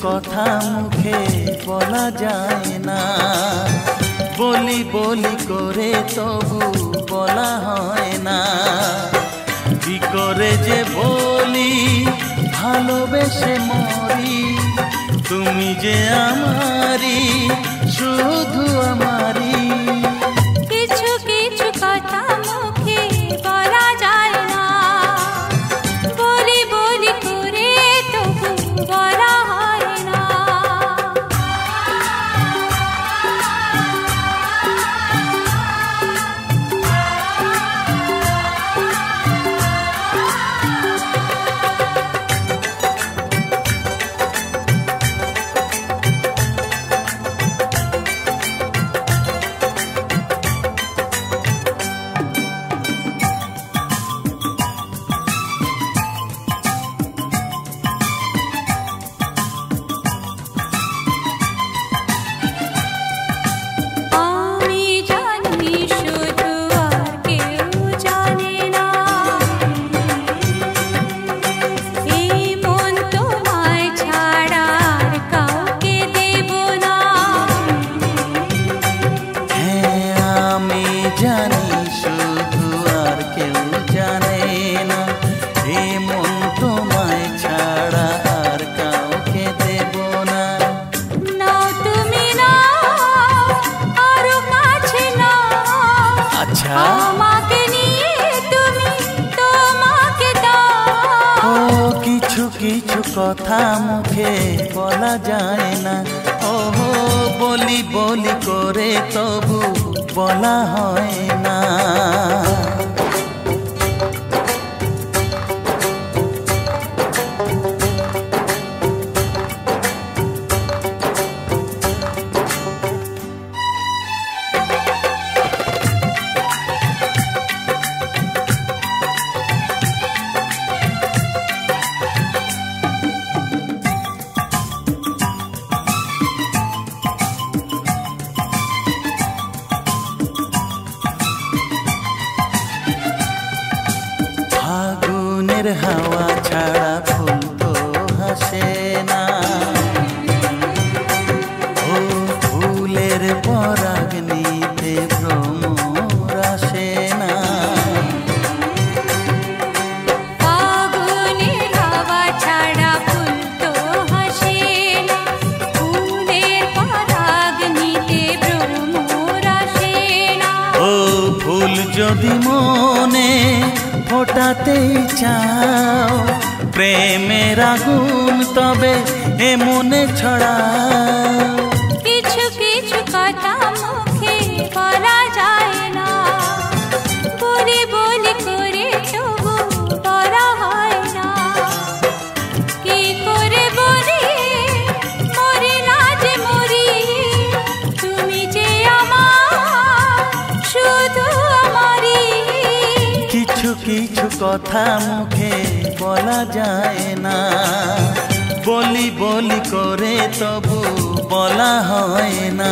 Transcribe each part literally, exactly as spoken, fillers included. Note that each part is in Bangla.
কথা মুখে বলা যায় না, বলি বলি করে তবু বলা হয় না। কি করে যে বলি ভালোবেসে মরি, তুমি যে আমারি, শুধু আমারি। কিছু কিছু কথা মুখে বলা যায় না, বলি বলি করে তবু বলা হয় না। কিছু কথা মুখে বলা যায় না, ও বলি বলি করে তবু বলা হয় না। ফাগুনের হাওয়া ছাড়া ফুল তো হাসে না, ও ফুলের পরাগ নিতে ভ্রমর আসে না। ফাগুনের হাওয়া ছাড়া ফুল তো হাসে না, ফুলের পরাগ নিতে ভ্রমর আসে না। ও ফুল যদি মনে ফোটাতেই চাও প্রেমের আগুন, তবে এ মনে ছড়াও। কিছু কিছু কথা মুখে বলা যায় না, বলি বলি করে তবু বলা হয় না। কি করে বলি মরি না যে মরি, তুমি যে আমার, শুধু আমারই। কিছু কিছু কথা মুখে বলা যায় না, বলি বলি করে তবু বলা হয় না।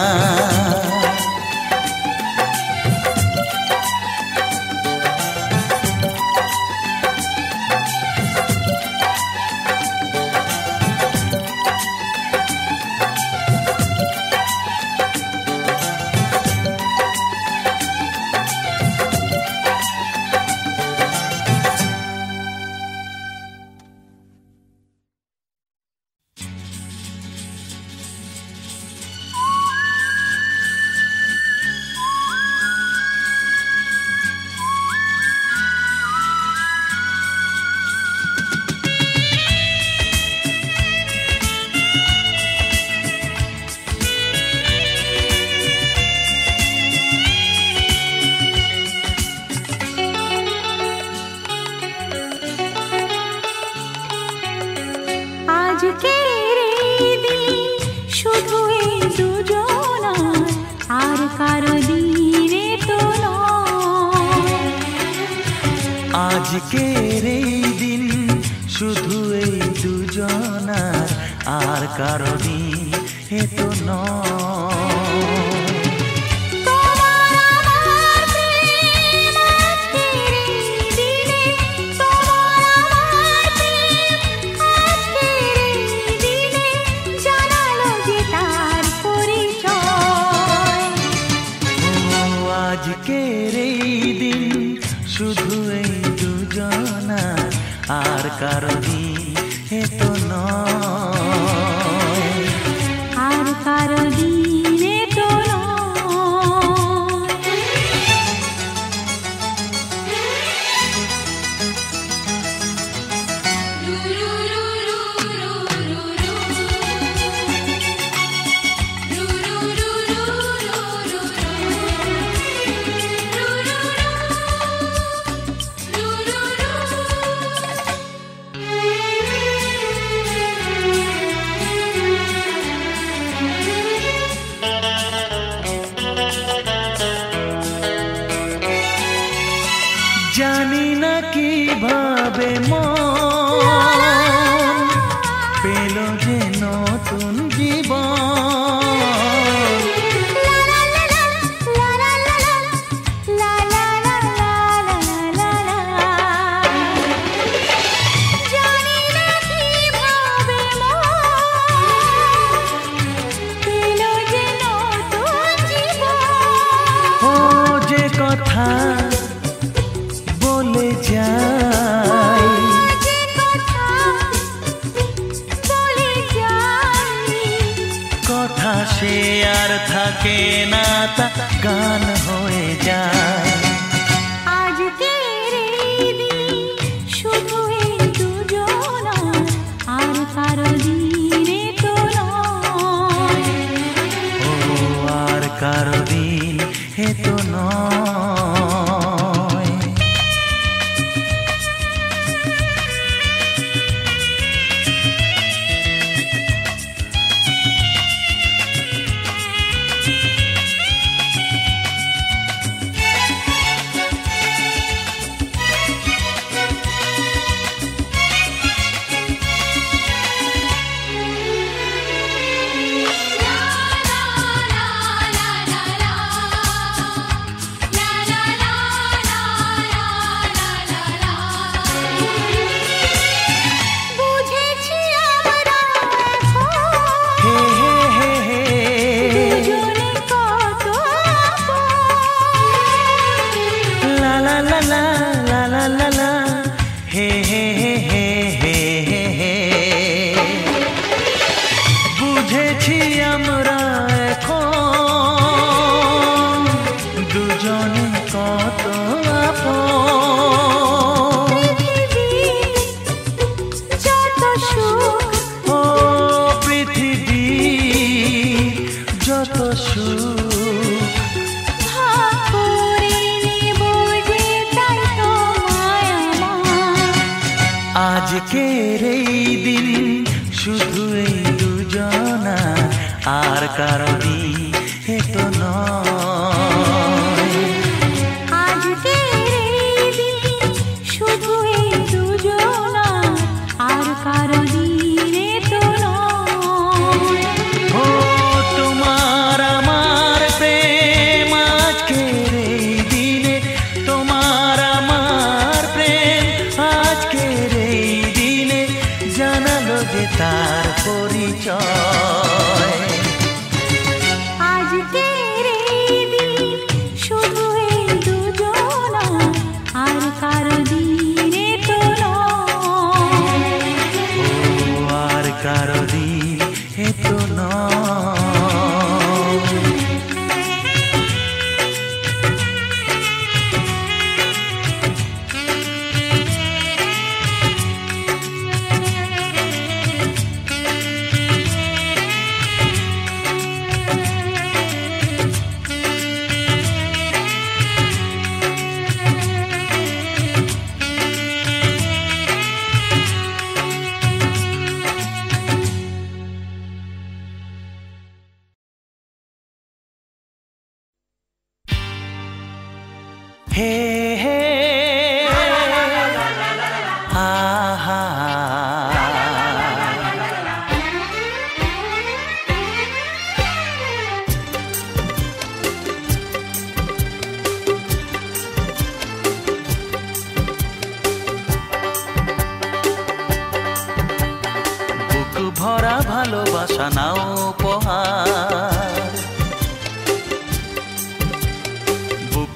আজকের এই দিন শুধু এই দুজনার, আর কারো দিনে তো নয়। আজকের এই দিন শুধু এই দুজনার, আর কারো দিনে তো নয়। আজকের এই দিন শুধু এই দুজনা আর কারো দিন এ তো নয় আর কারো দিন এ তো জানি না কিভাবে মন পেল যে নতুন জীবন ও যে কথা বলে যাই কথা সে আর থাকে না তা গান হয়ে যায় আজকের এই দিন শুধু এই দুজনা আর কারো দিন এ তো নয় ও আর কারো দিন এ তো নয় বুঝেছি আমরা এখন দুজনে কত আপন যত সুখ ও পৃথিবী যত সুখ ভাগ করে নেব যে তাই তো মায়া আজকের এই দিন শুধু এই দুজনা আর কারো দিন এ তো নয় আজকের এই দিন শুধু এই দুজনা আর কারো দিন এ তো নয় ও তোমার আমার প্রেম আজকের এই দিনে তোমার আমার প্রেম আজকের এই দিনে জানালো যে তার পরিচয় আজকের এই দিন শুধু এই দুজনা আর কারো দিন এ তো নয় ও আর কারো দিন এ তো নয় হে হে আহা বুক ভরা ভালোবাসা নাও উপহার বুক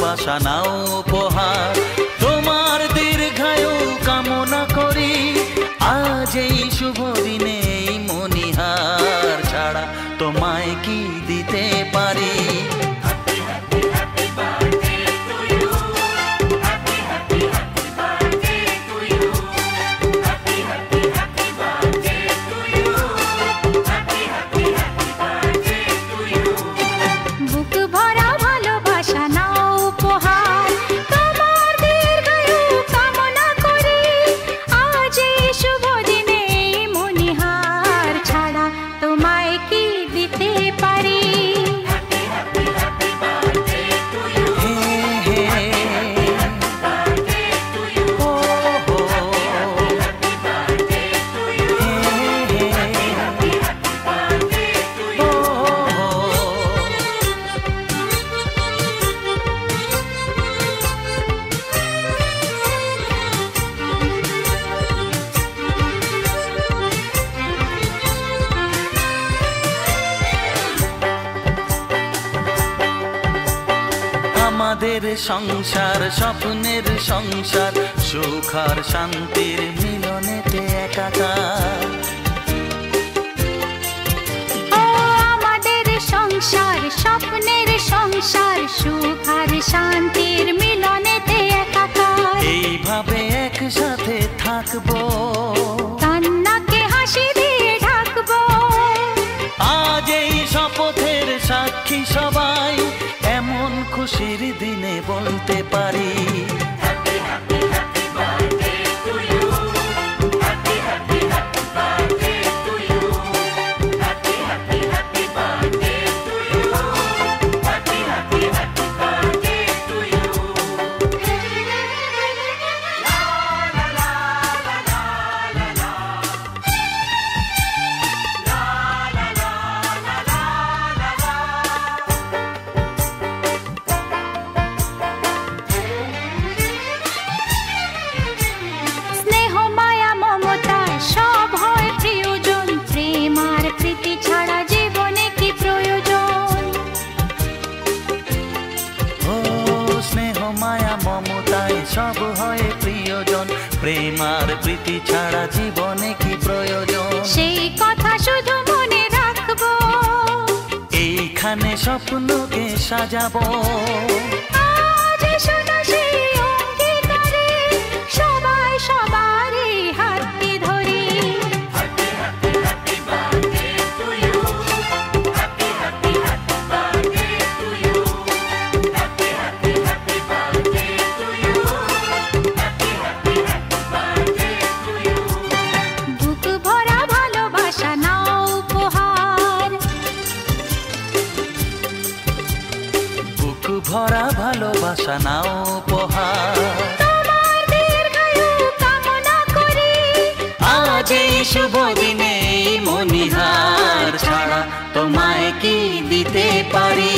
ভালোবাসা নাও উপহার, তোমার দীর্ঘায়ু কামনা করি। আজ এই শুভ দিনে এই মণিহার ছাড়া তোমায় কি দিতে পারি? আমাদের সংসার স্বপ্নের সংসার, সুখ আর শান্তির মিলনেতে একাকার। ও আমাদের সংসার স্বপ্নের সংসার, সুখ আর শান্তির মিলনেতে একাকার। এইভাবে একসাথে থাকবো, কান্নাকে হাসি দিয়ে ঢাকবো। আজ এই শপথের সাক্ষী সবাই, এমন খুশির দিনে বলতে পারি। সব হয় প্রিয়জন, প্রেম আর প্রীতি ছাড়া জীবনে কি প্রয়োজন? সেই কথা শুধু মনে রাখবো, এইখানে স্বপ্নকে সাজাবো। আজ শোনো সেই অঙ্গীকারে, সবাই সবারই হাতটি ধরি। ভরা ভালোবাসা নাও উপহার, তোমার দীর্ঘায়ু কামনা করি। আজ এই শুভ দিনে মণিহার ছাড়া তোমায় কি দিতে পারি?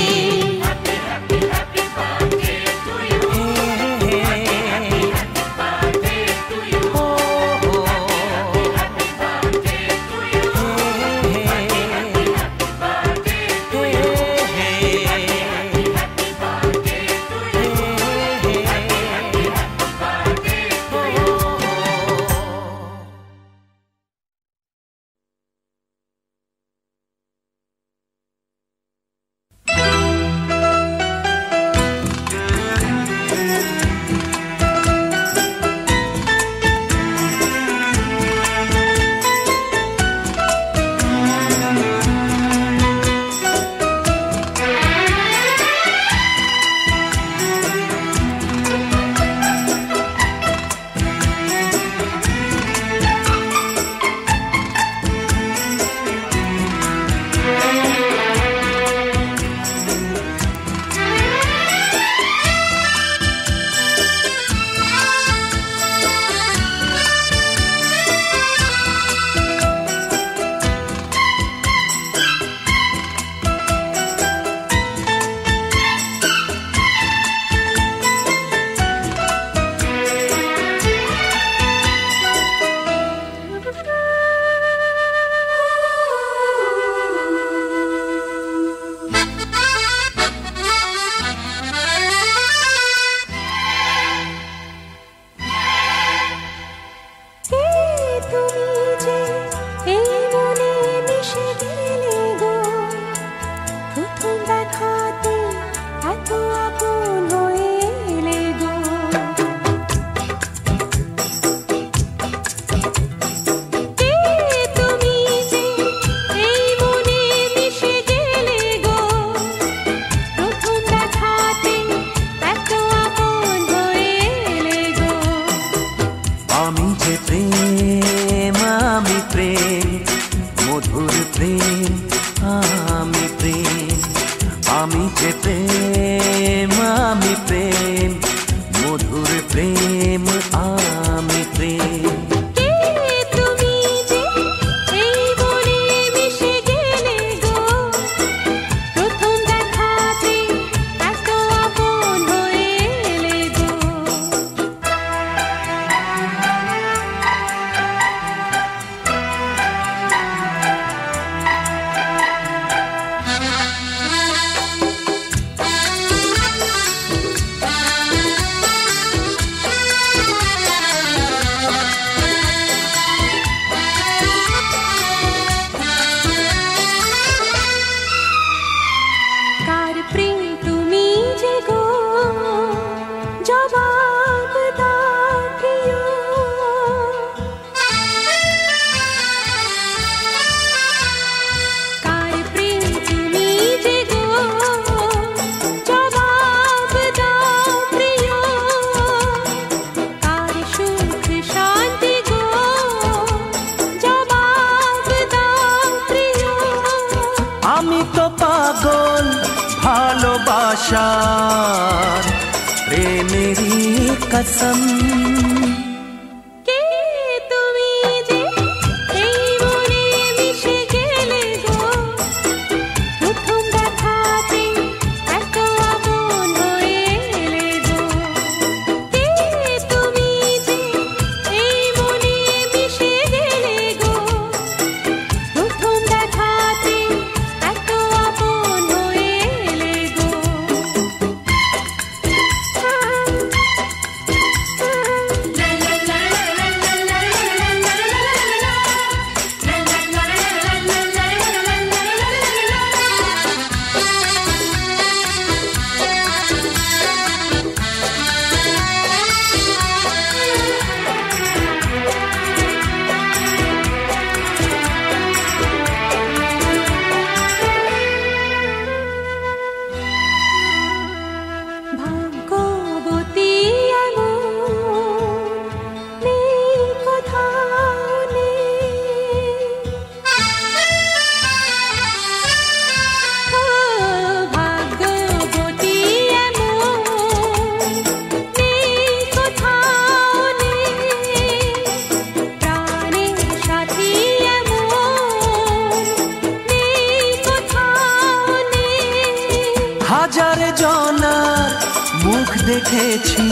আমি প্রেম, মধুর প্রেম আমি প্রেম। কে তুমি যে এই মনে মিশে গেলে গো, প্রথম দেখাতে এত আপন হয়ে এলে গো। কার প্রেম তুমি যে গো, জবাব দাও প্রিয়। কার প্রেম তুমি যে গো, জবাব দাও প্রিয়। কার সুখ শান্তি গো, জবাব দাও প্রিয়। আমি তো পাগল ভালোবাসার, প্রেমেরই কসম। কে তুমি যে এই মনে মিশে গেলে গো, প্রথম দেখাতে এত আপন হয়ে এলে গো। কে তুমি যে এই মনে মিশে গেলে গো, প্রথম দেখাতে এত আপন হয়ে এলে গো। ভাগ্যবতী এমন নেই কোথাও নেই। ও ভাগ্যবতী এমন নেই কোথাও নেই। প্রাণের সাথী এমন নেই কোথাও নেই। হাজার জনার মুখ দেখেছি,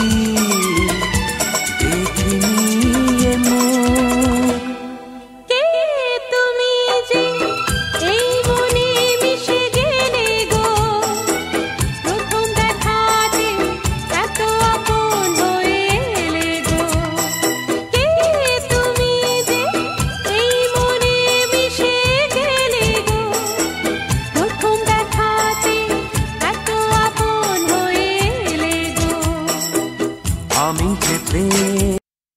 দেখিনি এ মুখ। কে তুমি যে এই মনে মিশে গেলে গো, প্রথম দেখাতে এত আপন হয়ে এলে গো। কে তুমি যে এই মনে মিশে গেলে গো, প্রথম দেখাতে এত আপন হয়ে এলে গো। আমি যে প্রেম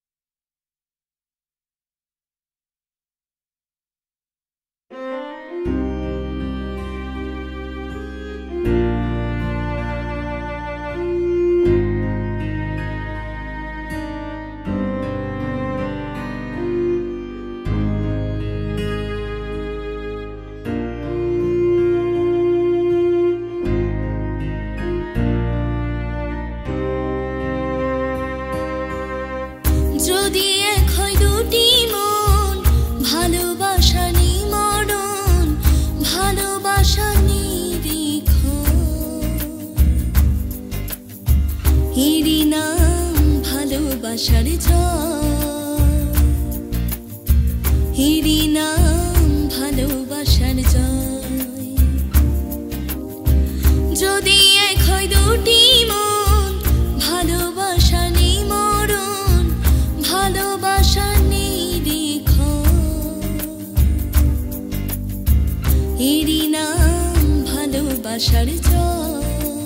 যদি এক হয় দুটি মন, ভালোবাসা নিমরণ, ভালোবাসা নিরীক্ষণ। এরই নাম ভালোবাসার জয়, এরই নাম ভালোবাসার জয়। যদি এক হয় দুটি মন, ভালোবাসা নিমরণ, ভালোবাসা নিরীক্ষণ। এরই নাম ভালোবাসার জয়,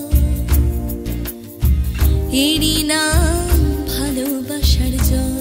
এরই নাম ভালোবাসার জয়।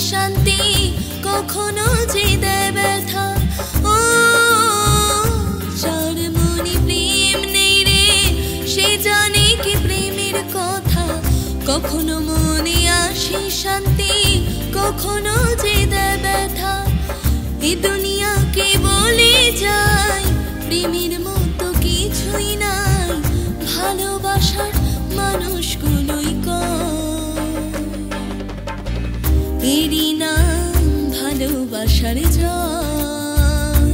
শান্তি কখনো যে দেয় ব্যথা। ও যার মনে প্রেম নেই রে সে জানে কি প্রেমের কথা। কখনো মনে আসে শান্তি কখনো যে দেয় ব্যথা। এ দুনিয়াকে বলে যায় প্রেমের মতো কিছুই নাই, ভালোবাসার মানুষগুলোই কয়। এরই নাম ভালোবাসার জয়,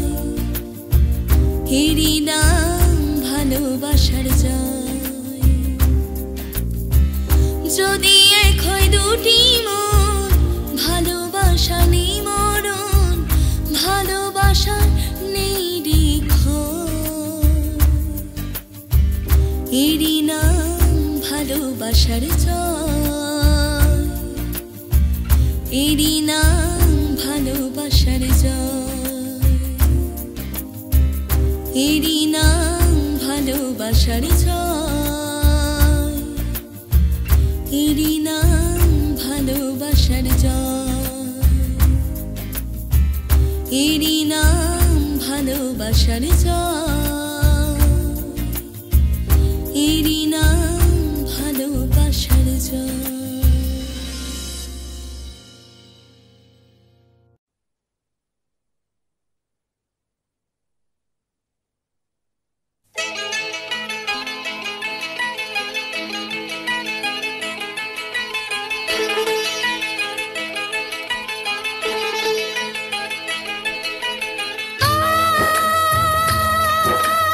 এরই নাম ভালোবাসার জয়। যদি এক হয় দুটি মন ভালোবাসা নেই মরণ, ভালোবাসার নেই রিখন। এরই নাম ভালোবাসার জয়, এরই নাম ভালোবাসার জয়, এরই নাম ভালোবাসার জয়, এরই নাম ভালোবাসার জয়, এরই নাম ভালোবাসার জয়, এরই নাম ভালোবাসার জয়। আ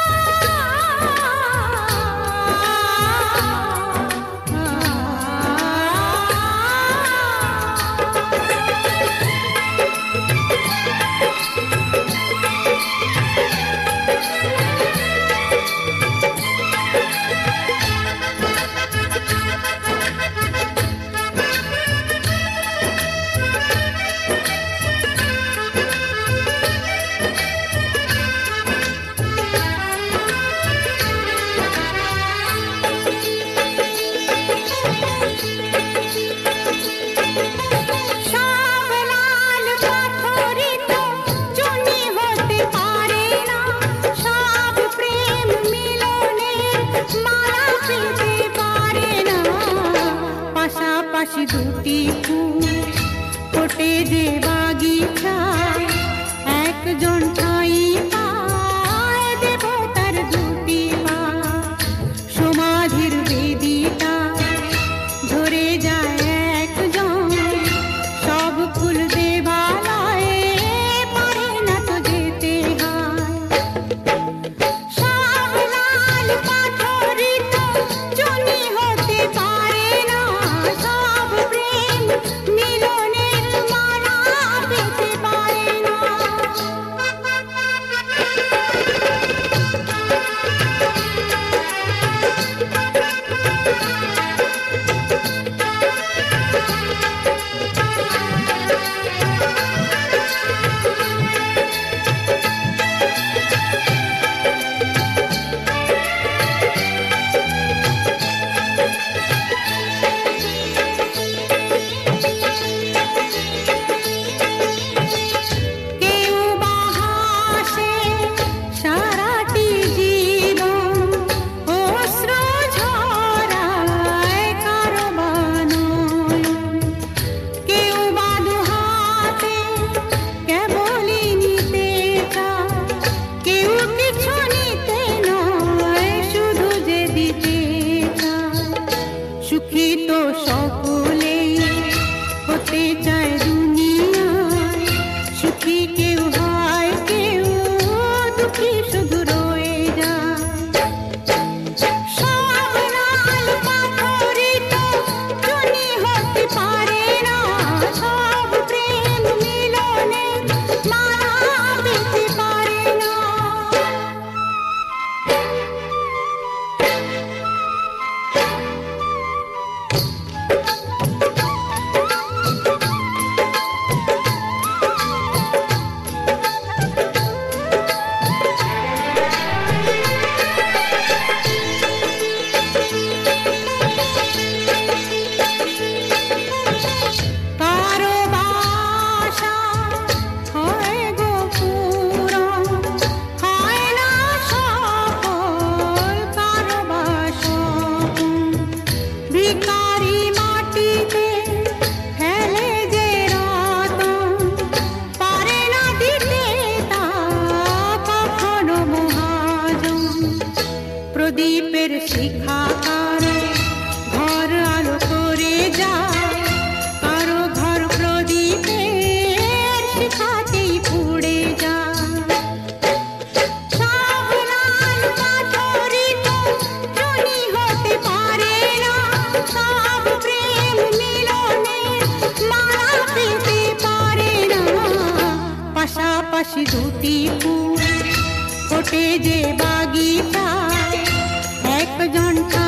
পাশাপাশি দুটি ফুল ফোটে যে বাগিচা একজন